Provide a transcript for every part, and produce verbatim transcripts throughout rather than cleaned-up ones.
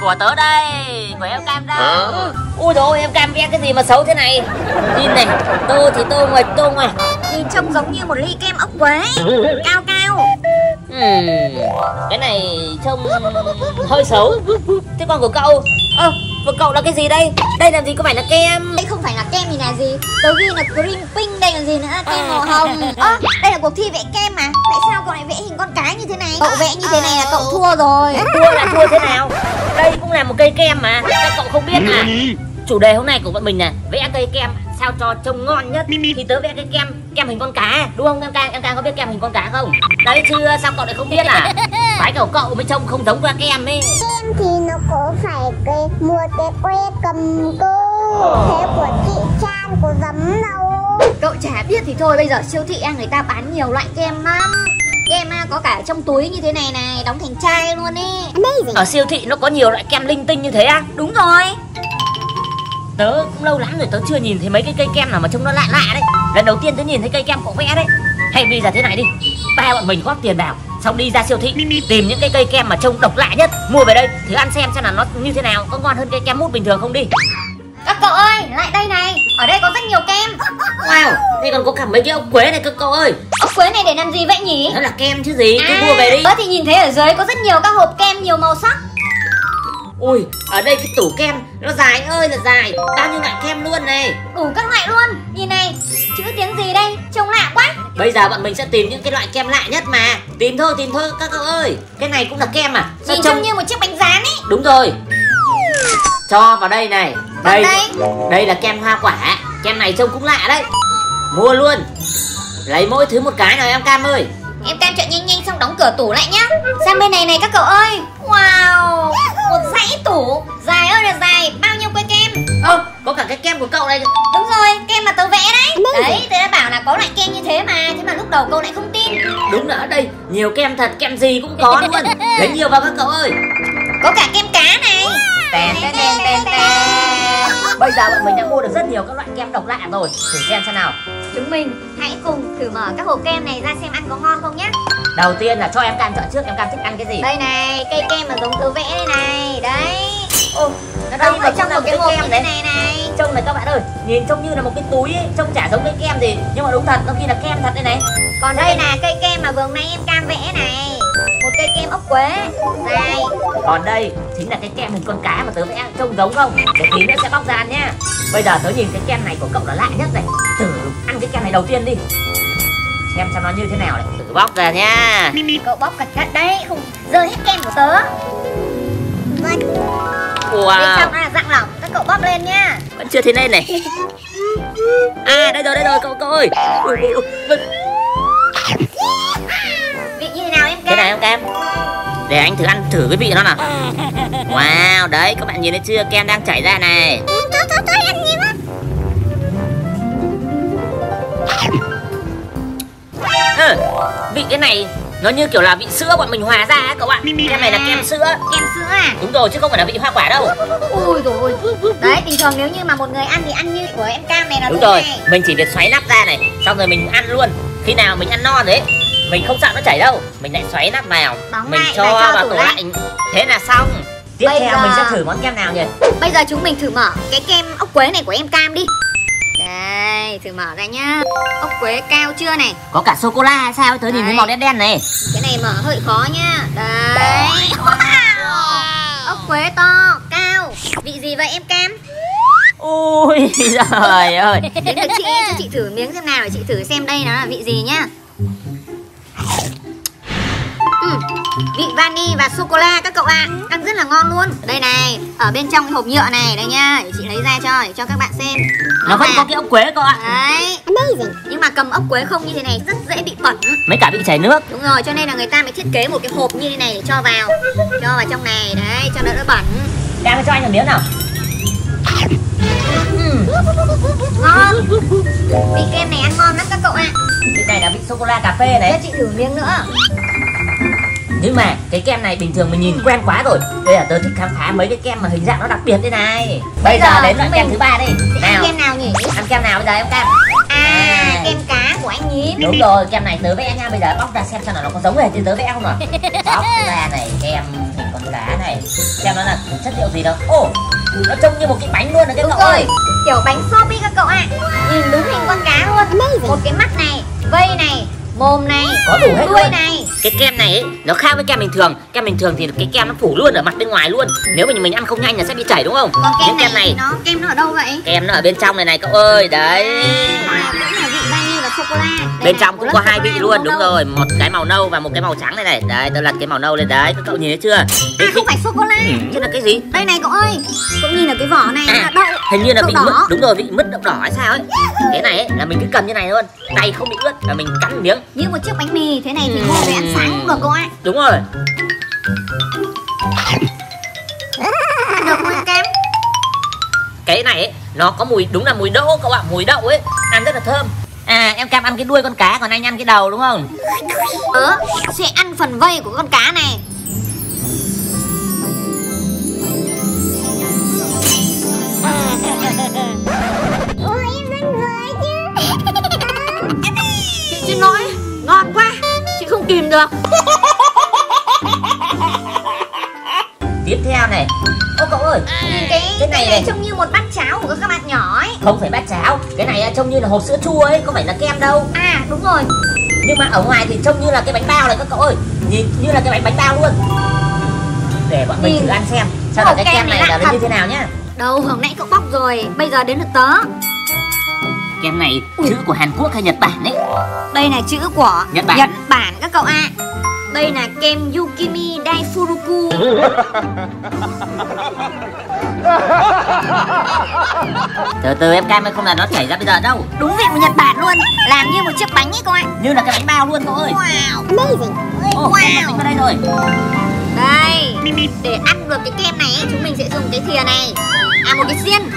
của tớ đây, của em Cam đâu. Ui dồi, em Cam vẽ cái gì mà xấu thế này. Nhìn này, tô thì tô ngoài tô ngoài. Nhìn trông giống như một ly kem ốc quế cao cao. uhm, Cái này trông hơi xấu. Thế còn của cậu? Ơ, của cậu là cái gì đây? Đây làm gì có phải là kem? Đây không phải là kem thì là gì? Tớ ghi là cream pink, đây là gì nữa? Kem màu hồng. Ơ, đây là cuộc thi vẽ kem mà. Tại sao cậu lại vẽ hình con cái như thế này? Cậu vẽ như thế này là cậu thua rồi. Thua là thua thế nào? Đây cũng là một cây kem mà, các cậu không biết à? Chủ đề hôm nay của bọn mình là vẽ cây kem sao cho trông ngon nhất. Thì tớ vẽ cái kem kem hình con cá, đúng không em Cam? Em Cam có biết kem hình con cá không? Đấy chưa, sao cậu lại không biết à? Phải kiểu cậu mới trông không giống qua kem ấy. Kem thì nó có phải cái mua cái que cầm cơ thế của chị Chan của giấm đâu. Cậu chả biết thì thôi, bây giờ siêu thị người ta bán nhiều loại kem lắm. Kem có cả trong túi như thế này này, đóng thành chai luôn ý. Ở siêu thị nó có nhiều loại kem linh tinh như thế à? Đúng rồi. Tớ cũng lâu lắm rồi tớ chưa nhìn thấy mấy cái cây kem nào mà trông nó lạ lạ đấy. Lần đầu tiên tớ nhìn thấy cây kem cậu vẽ đấy. Hay bây giờ thế này đi, ba bọn mình góp tiền vào, xong đi ra siêu thị tìm những cái cây kem mà trông độc lạ nhất, mua về đây thử ăn xem xem là nó như thế nào, có ngon hơn cây kem mút bình thường không đi. Các cậu ơi, lại đây này, ở đây có rất nhiều kem. Wow, đây còn có cả mấy cái ốc quế này các cậu ơi. Ốc quế này để làm gì vậy nhỉ? Nó là kem chứ gì, cứ à, mua về đi. Tớ thì nhìn thấy ở dưới có rất nhiều các hộp kem nhiều màu sắc. Ui, ở đây cái tủ kem nó dài ơi là dài, bao nhiêu loại kem luôn này. Đủ các loại luôn, nhìn này, chữ tiếng gì đây, trông lạ quá. Bây giờ bọn mình sẽ tìm những cái loại kem lạ nhất mà. Tìm thôi, tìm thôi các cậu ơi. Cái này cũng là kem à? Sao nhìn trông như một chiếc bánh rán ấy. Đúng rồi. Cho vào đây này. Đây, đây đây là kem hoa quả. Kem này trông cũng lạ đấy. Mua luôn. Lấy mỗi thứ một cái nào em Cam ơi. Em Cam chọn nhanh nhanh xong đóng cửa tủ lại nhá. Sang bên này này các cậu ơi. Wow, một dãy tủ dài ơi là dài, bao nhiêu que kem. Ơ, có cả cái kem của cậu đây. Đúng rồi, kem mà tớ vẽ đấy. Đấy, tớ đã bảo là có loại kem như thế mà. Thế mà lúc đầu cậu lại không tin. Đúng là ở đây nhiều kem thật, kem gì cũng có luôn. Lấy nhiều vào các cậu ơi. Có cả kem cá này. Tèn tèn tèn tèn tèn. Bây giờ bọn mình đã mua được rất nhiều các loại kem độc lạ rồi. Thử xem xem nào. Chúng mình hãy cùng thử mở các hộp kem này ra xem ăn có ngon không nhé. Đầu tiên là cho em Cam chọn trước, em Cam thích ăn cái gì? Đây này, cây kem mà giống tớ vẽ đây này. Đấy. Ô, nó đóng ở trong một cái hộp kem như thế này này. Trông này các bạn ơi, nhìn trông như là một cái túi ấy, trông chả giống cái kem gì, nhưng mà đúng thật, nó khi là kem thật đây này. Còn đây là cây kem mà vừa hôm nay em Cam vẽ này. Một cây kem ốc quế dài. Còn đây chính là cái kem hình con cá mà tớ vẽ, trông giống không? Để tí nữa sẽ bóc ra ăn nhá. Bây giờ tớ nhìn cái kem này của cậu là lạ nhất này. Thử ăn cái kem này đầu tiên đi. Xem xem nó như thế nào này. Thử bóc ra nha. Cậu bóc cẩn thận đấy, không rơi hết kem của tớ. Wow. Bên trong nó là dạng lỏng, các cậu bóc lên nhá. Vẫn chưa thấy lên này. À đây rồi, đây rồi cậu cậu ơi. Vị như thế nào em Cam? Thế nào em Cam? Để anh thử ăn thử cái vị nó nào. Wow, đấy các bạn nhìn thấy chưa, kem đang chảy ra này. Thôi thôi thôi ăn nhiều lắm. Ừ, vị cái này nó như kiểu là vị sữa bọn mình hòa ra á cậu ạ. Kem này là kem sữa. Kem sữa à? Đúng rồi, chứ không phải là vị hoa quả đâu. Ui dồi ôi. Đấy, bình thường nếu như mà một người ăn thì ăn như của em Cam này là đúng đúng rồi, này. mình chỉ việc xoáy nắp ra này, xong rồi mình ăn luôn. Khi nào mình ăn no rồi ấy, mình không sợ nó chảy đâu, mình lại xoáy nắp vào, Đóng mình lại cho, và cho vào tủ tủ lạnh. lạnh. Thế là xong. Tiếp Bây theo giờ... mình sẽ thử món kem nào nhỉ? Bây giờ chúng mình thử mở cái kem ốc quế này của em Cam đi. Đây, thử mở ra nhá. Ốc quế cao chưa này? Có cả sô cô la hay sao? Tớ nhìn thấy màu đen đen này. Cái này mở hơi khó nhá. Đấy. Wow. Ốc quế to, cao. Vị gì vậy em Cam? Ui trời ơi. Đến được chị cho chị thử miếng xem nào, để chị thử xem đây nó là vị gì nhá. Ừ, vị vani và sô cô la các cậu ạ. Ăn rất là ngon luôn. Đây này, ở bên trong cái hộp nhựa này, đây nhá, để chị lấy ra cho để cho các bạn xem. Nó, nó vẫn là... có cái ốc quế các bạn. Đấy. Nhưng mà cầm ốc quế không như thế này rất dễ bị bẩn. Mấy cả bị chảy nước. Đúng rồi, cho nên là người ta mới thiết kế một cái hộp như thế này để cho vào. Cho vào trong này, đấy, cho nó đỡ bẩn. Đang cho anh một miếng nào. uhm. Ngon. Vị kem này ăn ngon lắm các cậu ạ. Vị này là vị sô cô la cà phê này. Cho chị thử miếng nữa. Nhưng mà cái kem này bình thường mình nhìn quen quá rồi. Bây giờ tớ thích khám phá mấy cái kem mà hình dạng nó đặc biệt thế này. Bây, bây giờ, giờ đến loại kem thứ ba đi. Nào. Ăn kem nào nhỉ? Ăn kem nào bây giờ em Cam? À, à, kem cá của anh Nhím. Đúng rồi, kem này tớ vẽ nha. Bây giờ bóc ra xem xem là nó có giống hệt như tớ vẽ không rồi. Bóc ra này, kem kem hình con cá này, xem nó là chất liệu gì đâu. Ồ, nó trông như một cái bánh luôn đấy các Đúng cậu rồi, ơi. kiểu bánh xốp ý các cậu ạ. Nhìn đúng hình con cá luôn. Một cái mắt này, vây này, mồm này, Có đủ hết đuôi luôn. này. Cái kem này ấy, nó khác với kem bình thường. Kem bình thường thì cái kem nó phủ luôn ở mặt bên ngoài luôn. Nếu mà mình ăn không nhanh là sẽ bị chảy đúng không? Còn kem Nhưng này, kem này nó kem nó ở đâu vậy? kem nó ở bên trong này này cậu ơi. Đấy. À, cũng là vị vani và sô cô la. Đây Bên này, trong cũng lớp có sô hai cô vị la luôn, màu đúng nâu. rồi, một cái màu nâu và một cái màu trắng này này. Đấy, tôi lật cái màu nâu lên đấy, các cậu nhìn thấy chưa? À không phải sô cô la. Chứ là cái gì? Đây này cậu ơi, cậu nhìn ở cái vỏ này À, là đậu. hình như là đậu bị đỏ. mứt, đúng rồi, bị mứt đậu đỏ hay sao ấy. Cái này ấy, là mình cứ cầm như này luôn, tay không bị ướt và mình cắn miếng. Như một chiếc bánh mì thế này thì mua về ăn sáng cũng được cậu ạ. Đúng rồi. Ăn được không em Cam? Cái này ấy, nó có mùi, đúng là mùi đỗ cậu ạ, mùi đậu ấy, ăn rất là thơm. À, em Cam ăn cái đuôi con cá, còn anh ăn cái đầu đúng không? Tớ sẽ ăn phần vây của con cá này. Ôi em rất vui chứ. Chị chỉ nói ngon quá, chị không kìm được. Tiếp theo này. Ô cậu ơi, Nhìn cái, cái này này trông như một bát cháo của các bạn nhỏ ấy. không phải bát cháo, cái này trông như là hộp sữa chua ấy, không phải là kem đâu. À đúng rồi. Nhưng mà ở ngoài thì trông như là cái bánh bao này các cậu ơi, nhìn như là cái bánh bánh bao luôn. Để bọn mình Nhìn thử ăn xem, sao là hộp cái kem kem này này lạ là nó thật. như thế nào nhá. Đâu hồi nãy cậu bóc rồi, bây giờ đến lượt tớ. Kem này chữ của Hàn Quốc hay Nhật Bản ấy? Đây là chữ của Nhật Bản. Nhật Bản các cậu ạ. Đây là kem Yukimi Daifuruku. Từ từ em Cam ơi, không là nó chảy ra bây giờ đâu. Đúng vị của Nhật Bản luôn, làm như một chiếc bánh ấy cậu ạ. Như là cái bánh bao luôn cậu ơi. Wow. Amazing. Ô, Wow. mình vào đây rồi. Đây, để ăn được cái kem này ấy, chúng mình sẽ dùng cái thìa này. À một cái xiên.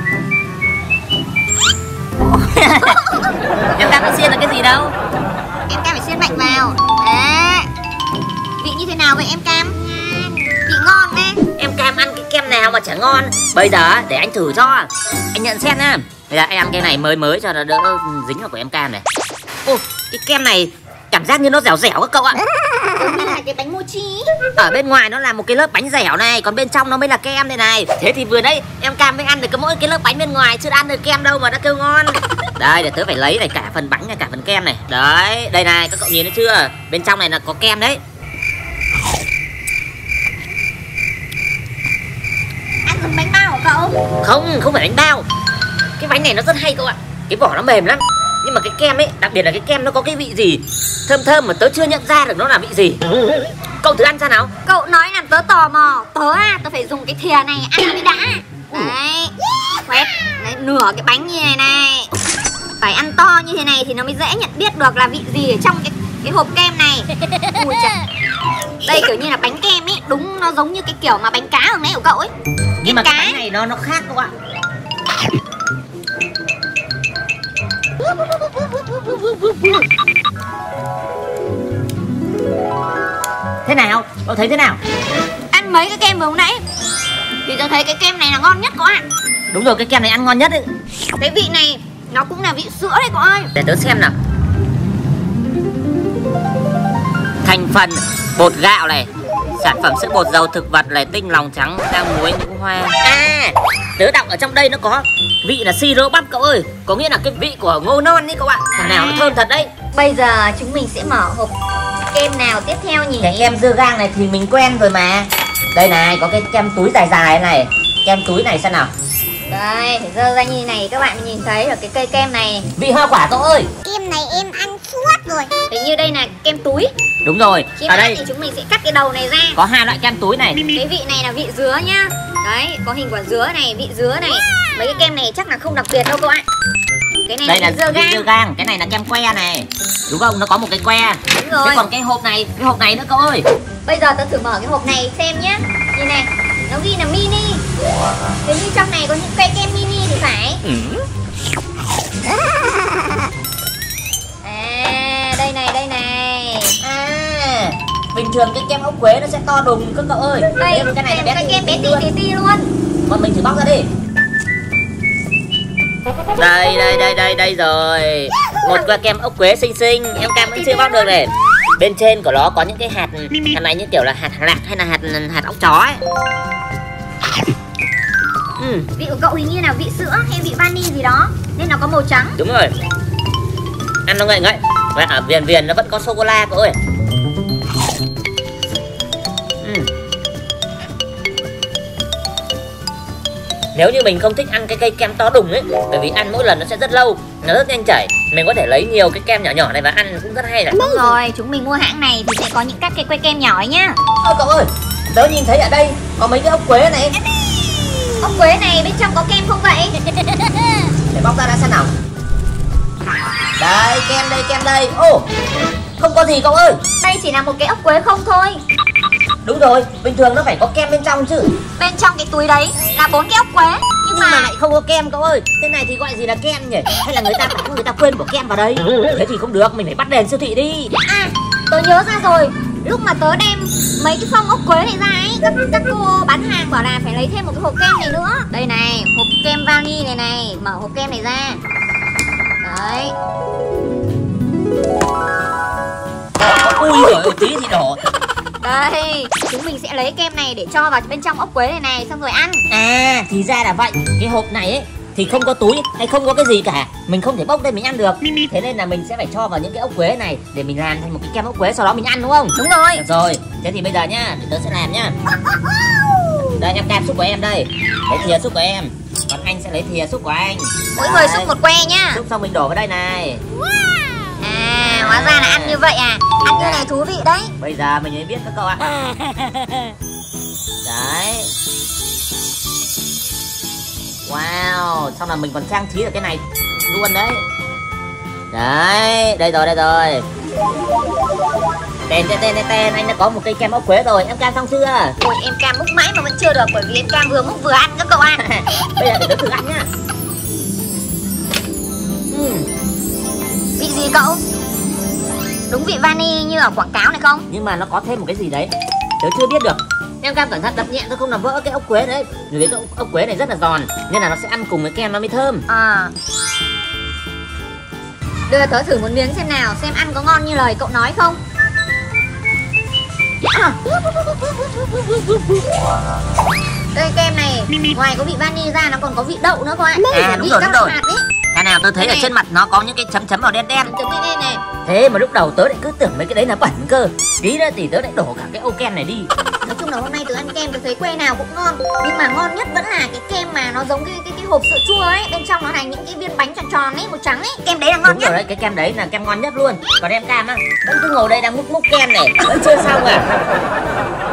Em Cam cái xiên là cái gì đâu? Em Cam phải xiên mạnh vào. Đấy. Vị như thế nào vậy em Cam? Vị ngon đấy. Em Cam ăn cái kem nào mà chả ngon. Bây giờ để anh thử cho. Anh nhận xét nha. Bây giờ anh ăn cái này mới mới cho nó đỡ dính vào của em Cam này. Ô, cái kem này cảm giác như nó dẻo dẻo các cậu ạ. Giống như là cái bánh mochi. Ở bên ngoài nó là một cái lớp bánh dẻo này, còn bên trong nó mới là kem đây này. Thế thì vừa nãy em Cam mới ăn được có mỗi cái lớp bánh bên ngoài, chưa ăn được kem đâu mà đã kêu ngon. Đây, để tớ phải lấy này, cả phần bánh này, cả phần kem này. Đấy, đây này, các cậu nhìn thấy chưa? Bên trong này là có kem đấy. Ăn giống bánh bao của cậu. Không, không phải bánh bao. Cái bánh này nó rất hay cậu ạ. Cái vỏ nó mềm lắm. Nhưng mà cái kem ấy, đặc biệt là cái kem nó có cái vị gì thơm thơm mà tớ chưa nhận ra được nó là vị gì. Cậu thử ăn xem nào. Cậu nói làm tớ tò mò. Tớ à, tớ phải dùng cái thìa này ăn mới đã. Đấy. Quét. Đấy, nửa cái bánh như này này. Phải ăn to như thế này thì nó mới dễ nhận biết được là vị gì ở trong cái cái hộp kem này. Ui trời. Đây kiểu như là bánh kem ấy. Đúng, nó giống như cái kiểu mà bánh cá hồi nãy của cậu ấy. Nhưng mà cá. cái bánh này nó nó khác cậu ạ. Thế nào? Cậu thấy thế nào? Ăn mấy cái kem vừa hôm nãy thì tôi thấy cái kem này là ngon nhất cậu ạ. Đúng rồi, cái kem này ăn ngon nhất ấy. Cái vị này nó cũng là vị sữa đấy cậu ơi. Để tớ xem nào. Thành phần bột gạo này, sản phẩm sữa bột dầu thực vật này, tinh lòng trắng, cam muối, nhũ hoa. À, tớ đọc ở trong đây nó có vị là siro bắp cậu ơi. Có nghĩa là cái vị của ngô non ấy cậu ạ. Thằng nào nó thơm thật đấy. Bây giờ chúng mình sẽ mở hộp kem nào tiếp theo nhỉ? Cái kem dưa gang này thì mình quen rồi mà. Đây này, có cái kem túi dài dài này. Kem túi này xem nào. Đây, phải dơ ra như này các bạn mới nhìn thấy được cái cây kem này. Vị hoa quả cậu ơi. Kem này em ăn suốt rồi. Hình như đây là kem túi. Đúng rồi. Khi Ở mà ăn đây thì chúng mình sẽ cắt cái đầu này ra. có hai loại kem túi này. Cái vị này là vị dứa nhá. Đấy, có hình quả dứa này, vị dứa này. Mấy cái kem này chắc là không đặc biệt đâu các bạn. Cái này Đây là vị dưa vị gang. dưa gang, cái này là kem que này. Đúng không? Nó có một cái que. Đúng rồi. Thế còn cái hộp này, cái hộp này nữa cậu ơi. Bây giờ tớ thử mở cái hộp này xem nhá. Nhìn này, nó ghi là mini. Hình như trong này có những cây kem mini thì phải. À, đây này, đây này. À, bình thường cái kem ốc quế nó sẽ to đùng các cậu ơi. Đây, Nhưng cái này là bé cái kem bé tí luôn. tí tí luôn. Bọn mình thử bóc ra đi. Đây, đây, đây, đây, đây rồi. Một que kem ốc quế xinh xinh. Em Cam vẫn chưa bóc được này. Bên trên của nó có những cái hạt hạt này như kiểu là hạt lạc hay là hạt hạt óc chó ấy. Ừ. Vị của cậu hình như là vị sữa hay vị vani gì đó nên nó có màu trắng. Đúng rồi. Ăn nó ngậy ngậy. Và ở viền viền nó vẫn có sô cô la cậu ơi. Ừ. Nếu như mình không thích ăn cái cây kem to đùng ấy, bởi vì ăn mỗi lần nó sẽ rất lâu, nó rất nhanh chảy, mình có thể lấy nhiều cái kem nhỏ nhỏ này và ăn cũng rất hay này. Đúng rồi, chúng mình mua hãng này thì sẽ có những các cái que kem nhỏ ấy nhá. Ôi cậu ơi, tớ nhìn thấy ở đây có mấy cái ốc quế này. Ốc quế này bên trong có kem không vậy? Để bóc ra đã xem nào. Đây, kem đây, kem đây. Ô, không có gì cậu ơi. Đây chỉ là một cái ốc quế không thôi. Đúng rồi, bình thường nó phải có kem bên trong chứ. Bên trong cái túi đấy là bốn cái ốc quế. Nhưng, Nhưng mà... mà lại không có kem cậu ơi. Thế này thì gọi gì là kem nhỉ? Hay là người ta bán người ta quên bỏ kem vào đây? Thế thì không được, mình phải bắt đèn siêu thị đi. À, tớ nhớ ra rồi. Lúc mà tớ đem mấy cái phong ốc quế này ra ấy, các, các cô bán hàng bảo là phải lấy thêm một cái hộp kem này nữa. Đây này, hộp kem vani này này. Mở hộp kem này ra. Đấy. Ui giời, tí thì đỏ. Đây, chúng mình sẽ lấy kem này để cho vào bên trong ốc quế này này, xong rồi ăn. À, thì ra là vậy. Cái hộp này ấy thì không có túi hay không có cái gì cả, mình không thể bốc lên mình ăn được. Thế nên là mình sẽ phải cho vào những cái ốc quế này để mình làm thành một cái kem ốc quế, sau đó mình ăn đúng không? Đúng rồi. Được rồi, thế thì bây giờ nhá, tớ sẽ làm nhá. Đây em cam xúc của em đây, lấy thìa xúc của em, còn anh sẽ lấy thìa xúc của anh. Mỗi người xúc một que nhá. Xúc xong mình đổ vào đây này. À, hóa ra là ăn như vậy à? Ăn như này thú vị đấy. Bây giờ mình mới biết các cậu ạ. Đấy. Wow, xong là mình còn trang trí được cái này luôn đấy. Đấy, đây rồi, đây rồi. Tên, tên, tên, tên, anh đã có một cây kem ốc quế rồi, em cam xong chưa? Ôi, em cam múc mãi mà vẫn chưa được bởi vì em cam vừa múc vừa ăn các cậu ạ. Bây giờ để tớ thử ăn nhá. uhm. Vị gì cậu? Đúng vị vani như ở quảng cáo này không? Nhưng mà nó có thêm một cái gì đấy, tớ chưa biết được. Em cam cẩn thận đập nhẹ thôi không làm vỡ cái ốc quế đấy. Vì cái ốc quế này rất là giòn nên là nó sẽ ăn cùng với kem nó mới thơm. À. Đưa tớ thử một miếng xem nào, xem ăn có ngon như lời cậu nói không? À. Cây kem này ngoài có vị vani ra nó còn có vị đậu nữa các bạn. À đúng rồi, đúng rồi. Cái nào tôi thấy ở trên mặt nó có những cái chấm chấm màu đen đen. Chấm đen này. Thế mà lúc đầu tớ lại cứ tưởng mấy cái đấy là bẩn cơ. Tí nữa thì tớ lại đổ cả cái ô kem này đi. Nói chung là hôm nay tớ ăn kem tớ thấy que nào cũng ngon. Nhưng mà ngon nhất vẫn là cái kem mà nó giống cái cái, cái hộp sữa chua ấy. Bên trong nó thành những cái viên bánh tròn tròn ấy, màu trắng ấy. Kem đấy là ngon Đúng nhất. rồi đấy, cái kem đấy là kem ngon nhất luôn. Còn em cam á, vẫn cứ ngồi đây đang múc múc kem này, vẫn chưa xong à.